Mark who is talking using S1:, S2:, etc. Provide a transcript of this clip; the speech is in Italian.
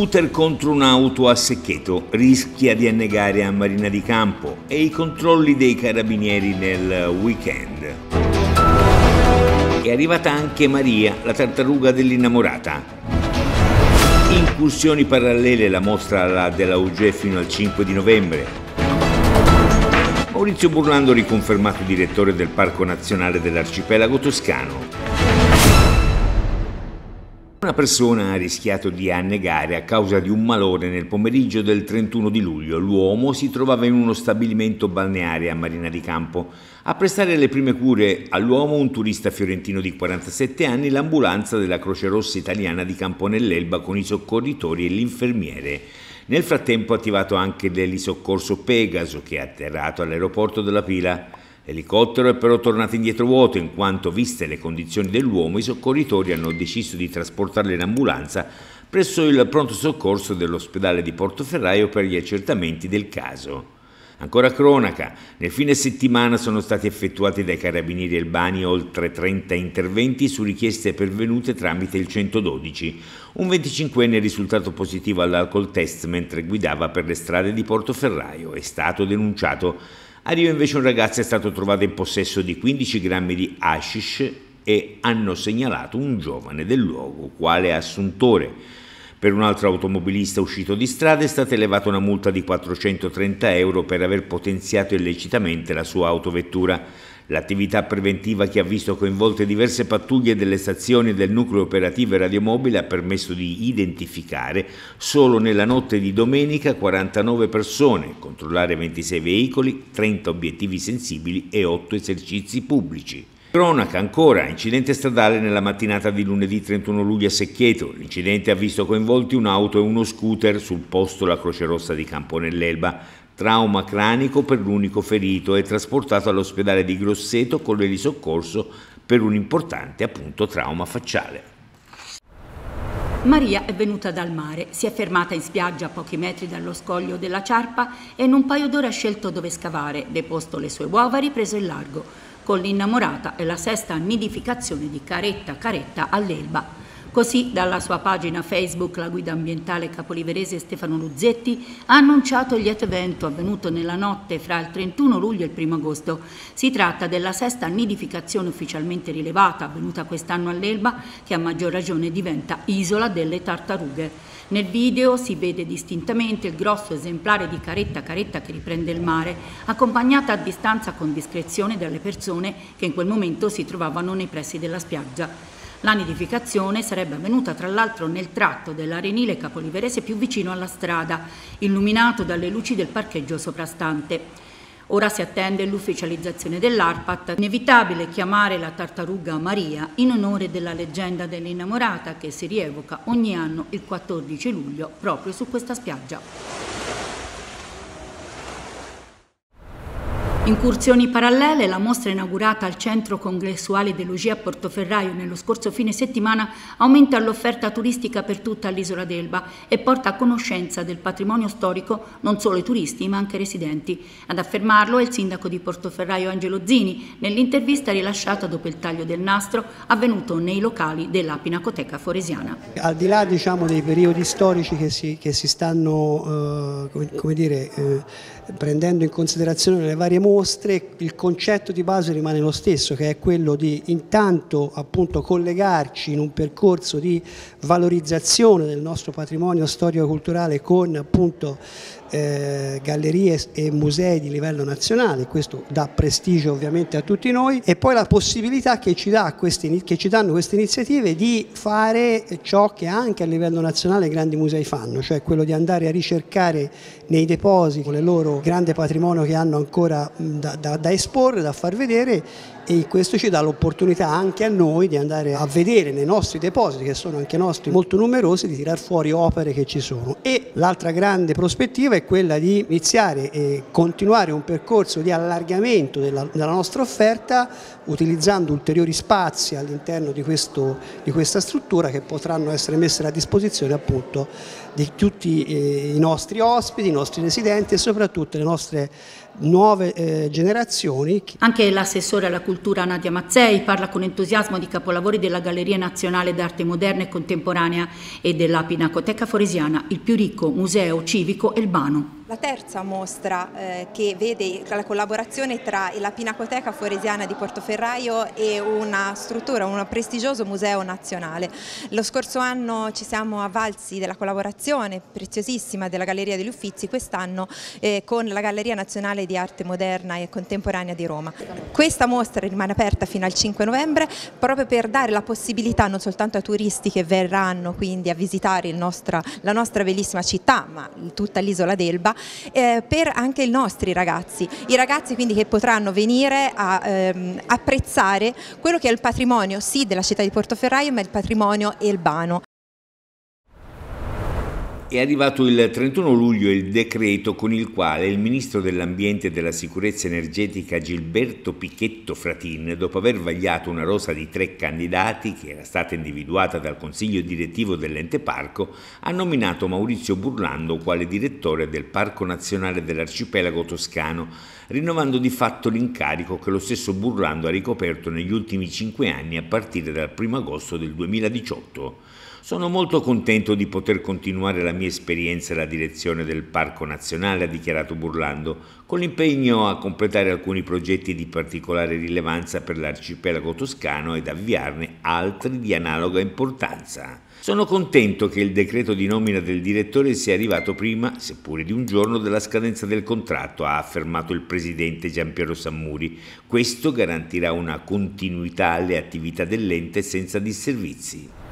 S1: Scooter contro un'auto a Seccheto, rischia di annegare a Marina di Campo e i controlli dei carabinieri nel weekend. È arrivata anche Maria, la tartaruga dell'innamorata. Incursioni parallele, la mostra della UGE fino al 5 di novembre. Maurizio Burlando riconfermato direttore del Parco Nazionale dell'Arcipelago Toscano. Una persona ha rischiato di annegare a causa di un malore nel pomeriggio del 31 di luglio. L'uomo si trovava in uno stabilimento balneare a Marina di Campo. A prestare le prime cure all'uomo un turista fiorentino di 47 anni, l'ambulanza della Croce Rossa Italiana di Campo nell'Elba con i soccorritori e l'infermiere. Nel frattempo ha attivato anche l'elisoccorso Pegaso che è atterrato all'aeroporto della Pila. L'elicottero è però tornato indietro vuoto in quanto, viste le condizioni dell'uomo, i soccorritori hanno deciso di trasportarlo in ambulanza presso il pronto soccorso dell'ospedale di Portoferraio per gli accertamenti del caso. Ancora cronaca, nel fine settimana sono stati effettuati dai carabinieri albani oltre 30 interventi su richieste pervenute tramite il 112. Un 25enne è risultato positivo all'alcol test mentre guidava per le strade di Portoferraio, è stato denunciato. A Rio invece un ragazzo è stato trovato in possesso di 15 grammi di hashish e hanno segnalato un giovane del luogo quale assuntore. Per un altro automobilista uscito di strada è stata elevata una multa di 430 euro per aver potenziato illecitamente la sua autovettura. L'attività preventiva che ha visto coinvolte diverse pattuglie delle stazioni del nucleo operativo e radiomobile ha permesso di identificare solo nella notte di domenica 49 persone, controllare 26 veicoli, 30 obiettivi sensibili e 8 esercizi pubblici. Cronaca ancora, incidente stradale nella mattinata di lunedì 31 luglio a Seccheto. L'incidente ha visto coinvolti un'auto e uno scooter, sul posto la Croce Rossa di Campo nell'Elba. Trauma cranico per l'unico ferito e trasportato all'ospedale di Grosseto con l'elisoccorso per un importante trauma facciale.
S2: Maria è venuta dal mare, si è fermata in spiaggia a pochi metri dallo scoglio della Ciarpa e in un paio d'ore ha scelto dove scavare, deposto le sue uova e ripreso il largo. Con l'innamorata è la sesta nidificazione di Caretta all'Elba. Così, dalla sua pagina Facebook, la guida ambientale capoliverese Stefano Luzzetti ha annunciato il lieto evento avvenuto nella notte fra il 31 luglio e il 1 agosto. Si tratta della sesta nidificazione ufficialmente rilevata, avvenuta quest'anno all'Elba, che a maggior ragione diventa isola delle tartarughe. Nel video si vede distintamente il grosso esemplare di Caretta che riprende il mare, accompagnata a distanza con discrezione dalle persone che in quel momento si trovavano nei pressi della spiaggia. La nidificazione sarebbe avvenuta tra l'altro nel tratto dell'arenile capoliverese più vicino alla strada, illuminato dalle luci del parcheggio soprastante. Ora si attende l'ufficializzazione dell'ARPAT. Inevitabile chiamare la tartaruga Maria in onore della leggenda dell'innamorata che si rievoca ogni anno il 14 luglio proprio su questa spiaggia. Incursioni parallele, la mostra inaugurata al Centro Congressuale dell'UGE a Portoferraio nello scorso fine settimana aumenta l'offerta turistica per tutta l'isola d'Elba e porta a conoscenza del patrimonio storico non solo i turisti ma anche i residenti. Ad affermarlo è il sindaco di Portoferraio Angelo Zini nell'intervista rilasciata dopo il taglio del nastro avvenuto nei locali della Pinacoteca Foresiana.
S3: Al di là dei periodi storici che si stanno prendendo in considerazione nelle varie mostre, il concetto di base rimane lo stesso, che è quello di intanto collegarci in un percorso di valorizzazione del nostro patrimonio storico-culturale con gallerie e musei di livello nazionale. Questo dà prestigio ovviamente a tutti noi, e poi la possibilità che ci danno queste iniziative di fare ciò che anche a livello nazionale i grandi musei fanno, cioè quello di andare a ricercare nei depositi il loro grande patrimonio che hanno ancora da esporre, da far vedere, e questo ci dà l'opportunità anche a noi di andare a vedere nei nostri depositi, che sono anche nostri molto numerosi, di tirar fuori opere che ci sono. E l'altra grande prospettiva è quella di iniziare e continuare un percorso di allargamento della nostra offerta, utilizzando ulteriori spazi all'interno di questa struttura, che potranno essere messi a disposizione appunto di tutti i nostri ospiti, i nostri residenti e soprattutto le nostre nuove generazioni.
S2: Anche l'assessore alla cultura Nadia Mazzei parla con entusiasmo di capolavori della Galleria Nazionale d'Arte Moderna e Contemporanea e della Pinacoteca Foresiana, il più ricco museo civico elbano.
S4: La terza mostra che vede la collaborazione tra la Pinacoteca Foresiana di Portoferraio e una struttura, un prestigioso museo nazionale. Lo scorso anno ci siamo avvalsi della collaborazione preziosissima della Galleria degli Uffizi, quest'anno con la Galleria Nazionale di Arte Moderna e Contemporanea di Roma. Questa mostra rimane aperta fino al 5 novembre proprio per dare la possibilità non soltanto ai turisti che verranno quindi a visitare la nostra bellissima città, ma tutta l'isola d'Elba, per anche i nostri ragazzi, i ragazzi quindi che potranno venire a apprezzare quello che è il patrimonio sì della città di Portoferraio, ma il patrimonio elbano.
S1: È arrivato il 31 luglio il decreto con il quale il ministro dell'Ambiente e della Sicurezza Energetica Gilberto Pichetto Fratin, dopo aver vagliato una rosa di 3 candidati che era stata individuata dal consiglio direttivo dell'ente parco, ha nominato Maurizio Burlando quale direttore del Parco Nazionale dell'Arcipelago Toscano, rinnovando di fatto l'incarico che lo stesso Burlando ha ricoperto negli ultimi 5 anni a partire dal 1 agosto del 2018. Sono molto contento di poter continuare la mia esperienza alla direzione del Parco Nazionale, ha dichiarato Burlando, con l'impegno a completare alcuni progetti di particolare rilevanza per l'arcipelago toscano ed avviarne altri di analoga importanza. Sono contento che il decreto di nomina del direttore sia arrivato prima, seppure di un giorno, della scadenza del contratto, ha affermato il presidente Giampiero Sammuri. Questo garantirà una continuità alle attività dell'ente senza disservizi.